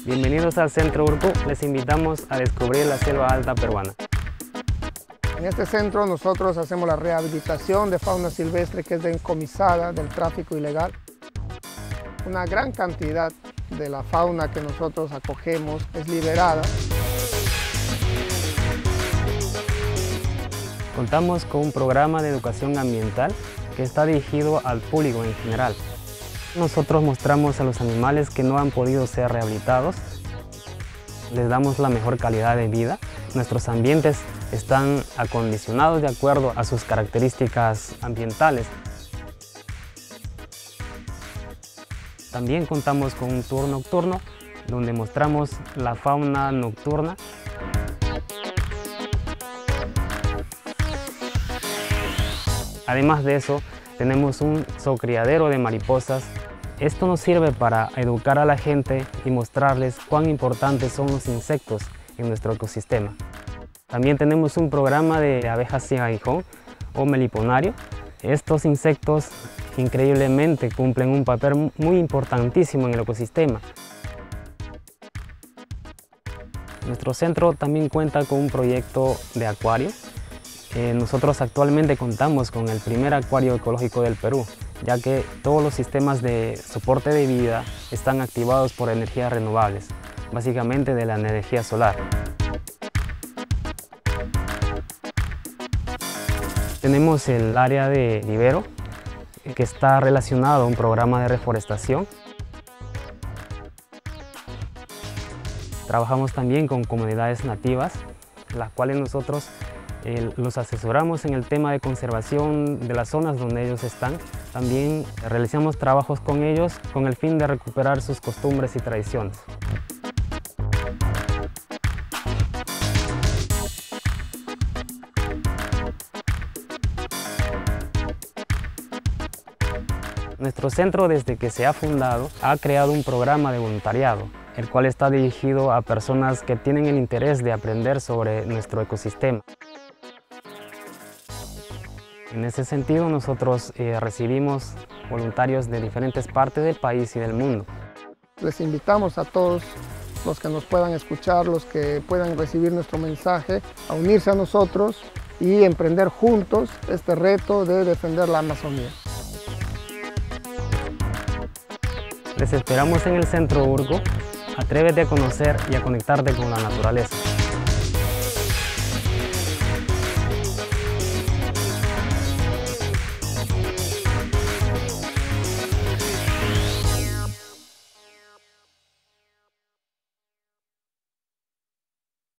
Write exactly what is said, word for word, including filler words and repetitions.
Bienvenidos al Centro Urco, les invitamos a descubrir la selva alta peruana. En este centro nosotros hacemos la rehabilitación de fauna silvestre que es decomisada del tráfico ilegal. Una gran cantidad de la fauna que nosotros acogemos es liberada. Contamos con un programa de educación ambiental que está dirigido al público en general. Nosotros mostramos a los animales que no han podido ser rehabilitados, les damos la mejor calidad de vida. Nuestros ambientes están acondicionados de acuerdo a sus características ambientales. También contamos con un tour nocturno donde mostramos la fauna nocturna. Además de eso, tenemos un zoocriadero de mariposas. Esto nos sirve para educar a la gente y mostrarles cuán importantes son los insectos en nuestro ecosistema. También tenemos un programa de abejas sin aguijón o meliponario. Estos insectos increíblemente cumplen un papel muy importantísimo en el ecosistema. Nuestro centro también cuenta con un proyecto de acuario. Eh, nosotros actualmente contamos con el primer acuario ecológico del Perú, ya que todos los sistemas de soporte de vida están activados por energías renovables, básicamente de la energía solar. Tenemos el área de vivero, que está relacionado a un programa de reforestación. Trabajamos también con comunidades nativas, las cuales nosotros eh, los asesoramos en el tema de conservación de las zonas donde ellos están. También realizamos trabajos con ellos con el fin de recuperar sus costumbres y tradiciones. Nuestro centro, desde que se ha fundado, ha creado un programa de voluntariado, el cual está dirigido a personas que tienen el interés de aprender sobre nuestro ecosistema. En ese sentido, nosotros eh, recibimos voluntarios de diferentes partes del país y del mundo. Les invitamos a todos los que nos puedan escuchar, los que puedan recibir nuestro mensaje, a unirse a nosotros y emprender juntos este reto de defender la Amazonía. Les esperamos en el Centro Urco. Atrévete a conocer y a conectarte con la naturaleza.